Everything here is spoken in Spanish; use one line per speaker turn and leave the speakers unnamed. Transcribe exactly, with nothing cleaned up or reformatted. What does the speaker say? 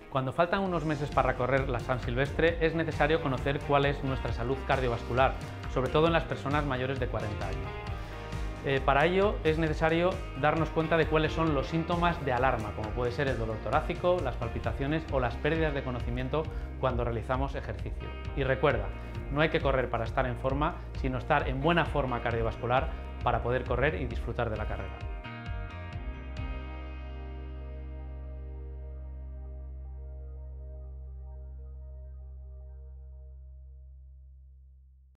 Cuando faltan unos meses para correr la San Silvestre, es necesario conocer cuál es nuestra salud cardiovascular, sobre todo en las personas mayores de cuarenta años. Eh, para ello es necesario darnos cuenta de cuáles son los síntomas de alarma, como puede ser el dolor torácico, las palpitaciones o las pérdidas de conocimiento cuando realizamos ejercicio. Y recuerda, no hay que correr para estar en forma, sino estar en buena forma cardiovascular para poder correr y disfrutar de la carrera.